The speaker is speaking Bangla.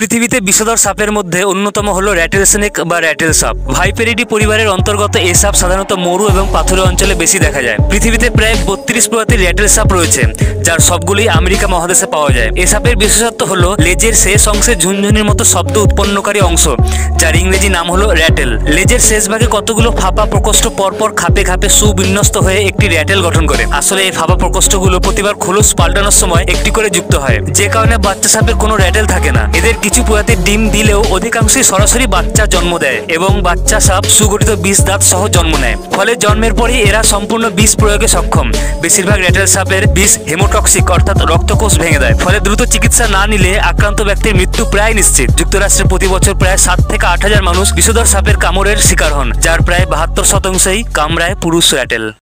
পৃথিবীতে বিষধর সাপের মধ্যে অন্যতম হলো র্যাটেল স্নেক বা র্যাটেল সাপ। ভাইপেরিডি পরিবারের অন্তর্গত এই সাপ সাধারণত মরু এবং পাথুরে অঞ্চলে বেশি দেখা যায়। পৃথিবীতে প্রায় 32 প্রজাতির র্যাটেল সাপ রয়েছে, যার সবগুলোই আমেরিকা মহাদেশে পাওয়া যায়। এই সাপের বিশেষত্ব হলো লেজের শেষ অংশে ঝুনঝুনির মতো শব্দ উৎপন্নকারী অংশ, যার ইংরেজি নাম হলো র্যাটেল। লেজের শেষ ভাগে কতগুলো ফাঁপা প্রকোষ্ঠ পরপর খাপে খাপে সুবিন্যস্ত হয়ে একটি র্যাটেল গঠন করে। আসলে এই ফাঁপা প্রকোষ্ঠগুলো প্রতিবার খোলস পাল্টানোর সময় একটি করে যুক্ত হয়, যে কারণে বাচ্চা সাপের কোনো র্যাটেল থাকে না। এদের কিছু প্রজাতির ডিম দিলেও অধিকাংশই সরাসরি বাচ্চা জন্ম দেয় এবং বাচ্চা সাপ সুগঠিত বিষ দাঁত সহ জন্ম নেয়। ফলে জন্মের পরই এরা সম্পূর্ণ বিষ প্রয়োগে সক্ষম। বেশিরভাগ র্যাটেল সাপের বিষ হেমোটক্সিক অর্থাৎ রক্তকোষ ভেঙে দেয়। ফলে দ্রুত চিকিৎসা না নিলে আক্রান্ত ব্যক্তির মৃত্যু প্রায় নিশ্চিত। যুক্তরাষ্ট্রে প্রতি বছর প্রায় 7 থেকে 8 হাজার মানুষ বিষধর সাপের কামড়ের শিকার হন, যার প্রায় 72% কামড়ায় পুরুষ র্যাটেল।